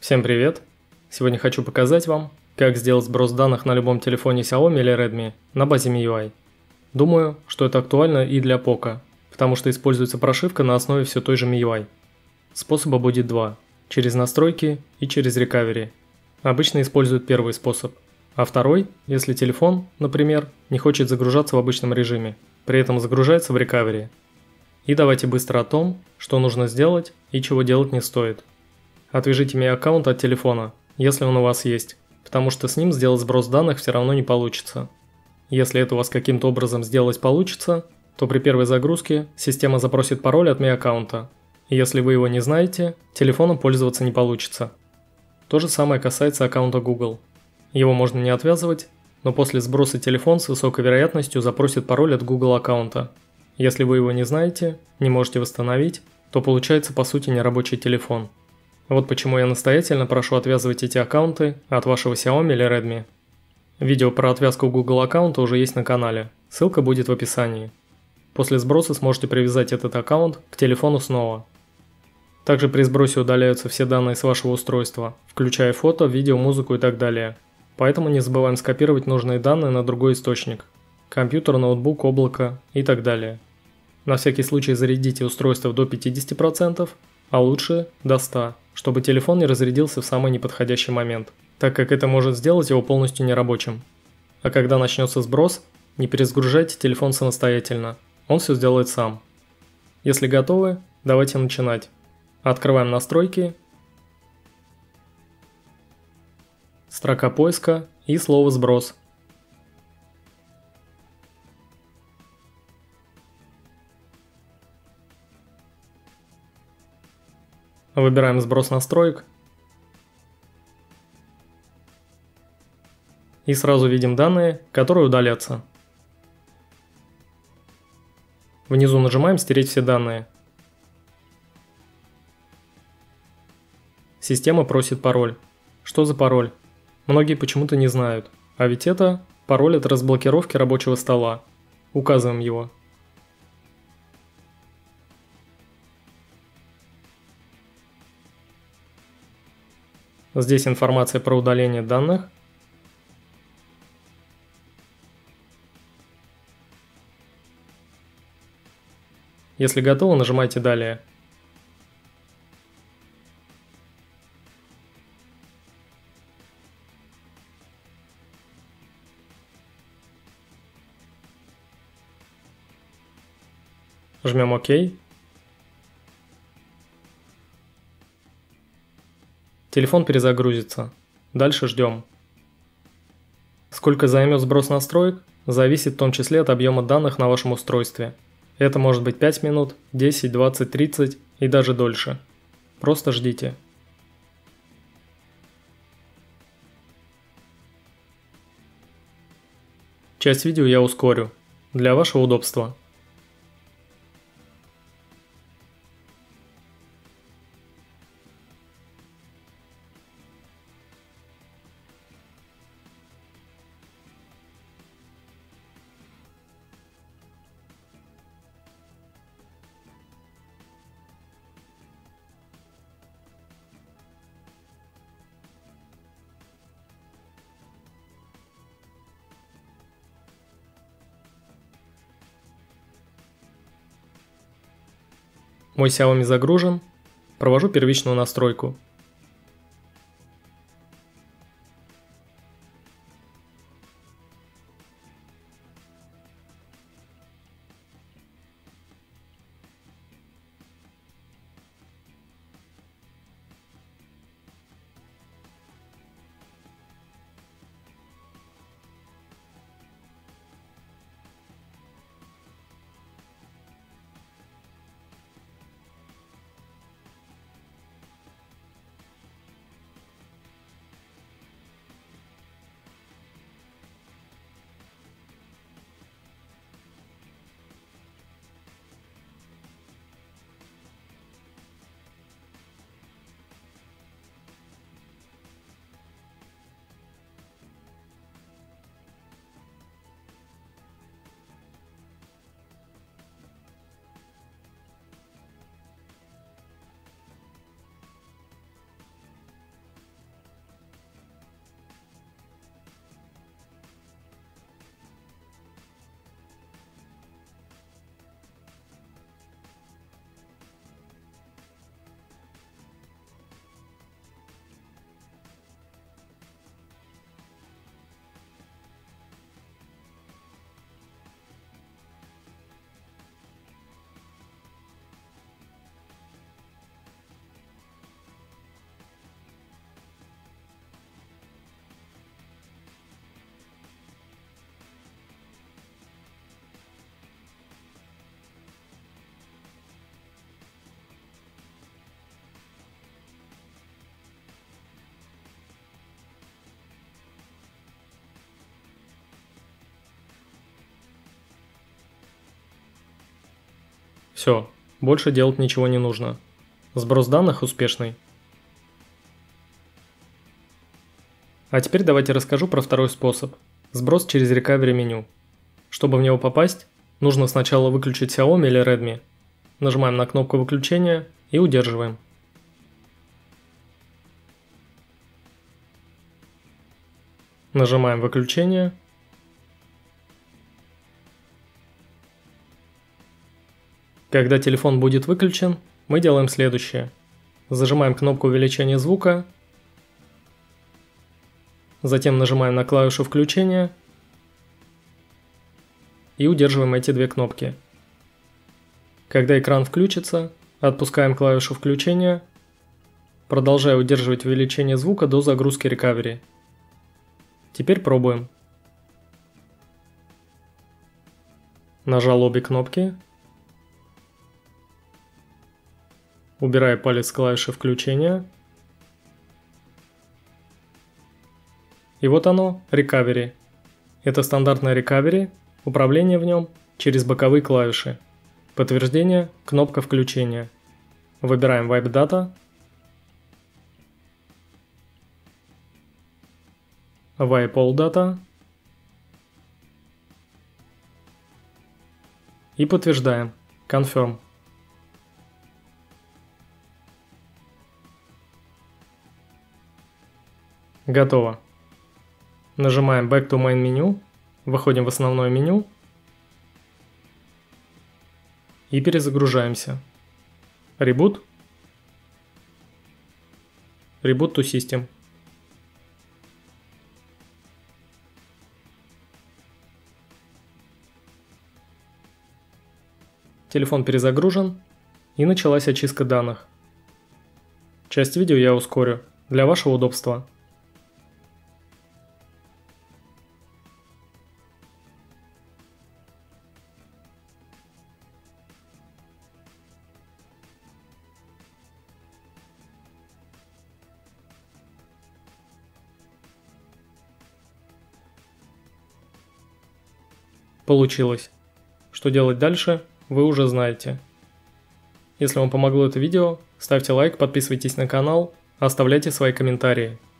Всем привет! Сегодня хочу показать вам, как сделать сброс данных на любом телефоне Xiaomi или Redmi на базе MIUI. Думаю, что это актуально и для Poco, потому что используется прошивка на основе все той же MIUI. Способа будет два – через настройки и через Recovery. Обычно используют первый способ, а второй, если телефон, например, не хочет загружаться в обычном режиме, при этом загружается в Recovery. И давайте быстро о том, что нужно сделать и чего делать не стоит. Отвяжите Mi аккаунт от телефона, если он у вас есть, потому что с ним сделать сброс данных все равно не получится. Если это у вас каким-то образом сделать получится, то при первой загрузке система запросит пароль от Mi аккаунта. И если вы его не знаете, телефоном пользоваться не получится. То же самое касается аккаунта Google. Его можно не отвязывать, но после сброса телефон с высокой вероятностью запросит пароль от Google аккаунта. Если вы его не знаете, не можете восстановить, то получается по сути нерабочий телефон. Вот почему я настоятельно прошу отвязывать эти аккаунты от вашего Xiaomi или Redmi. Видео про отвязку Google аккаунта уже есть на канале, ссылка будет в описании. После сброса сможете привязать этот аккаунт к телефону снова. Также при сбросе удаляются все данные с вашего устройства, включая фото, видео, музыку и так далее. Поэтому не забываем скопировать нужные данные на другой источник – компьютер, ноутбук, облако и так далее. На всякий случай зарядите устройство до 50%, а лучше до 100%, чтобы телефон не разрядился в самый неподходящий момент, так как это может сделать его полностью нерабочим. А когда начнется сброс, не перезагружайте телефон самостоятельно, он все сделает сам. Если готовы, давайте начинать. Открываем настройки, строка поиска и слово «сброс». Выбираем сброс настроек. И сразу видим данные, которые удалятся. Внизу нажимаем «Стереть все данные». Система просит пароль. Что за пароль? Многие почему-то не знают. А ведь это пароль от разблокировки рабочего стола. Указываем его. Здесь информация про удаление данных. Если готово, нажимайте «Далее». Жмем «Ок». Телефон перезагрузится. Дальше ждем. Сколько займет сброс настроек, зависит в том числе от объема данных на вашем устройстве. Это может быть 5 минут, 10, 20, 30 и даже дольше. Просто ждите. Часть видео я ускорю, для вашего удобства. Мой Xiaomi загружен. Провожу первичную настройку. Все, больше делать ничего не нужно. Сброс данных успешный. А теперь давайте расскажу про второй способ – сброс через recovery меню. Чтобы в него попасть, нужно сначала выключить Xiaomi или Redmi. Нажимаем на кнопку выключения и удерживаем. Нажимаем выключение. Когда телефон будет выключен, мы делаем следующее. Зажимаем кнопку увеличения звука, затем нажимаем на клавишу включения и удерживаем эти две кнопки. Когда экран включится, отпускаем клавишу включения, продолжая удерживать увеличение звука до загрузки recovery. Теперь пробуем. Нажал обе кнопки. Убираю палец с клавиши включения. И вот оно, recovery. Это стандартное recovery, управление в нем через боковые клавиши. Подтверждение, кнопка включения. Выбираем Wipe Data. Wipe All Data. И подтверждаем. Confirm. Готово. Нажимаем Back to Main меню. Выходим в основное меню. И перезагружаемся. Reboot. Reboot to System. Телефон перезагружен, и началась очистка данных. Часть видео я ускорю, для вашего удобства. Получилось. Что делать дальше, вы уже знаете. Если вам помогло это видео, ставьте лайк, подписывайтесь на канал, оставляйте свои комментарии.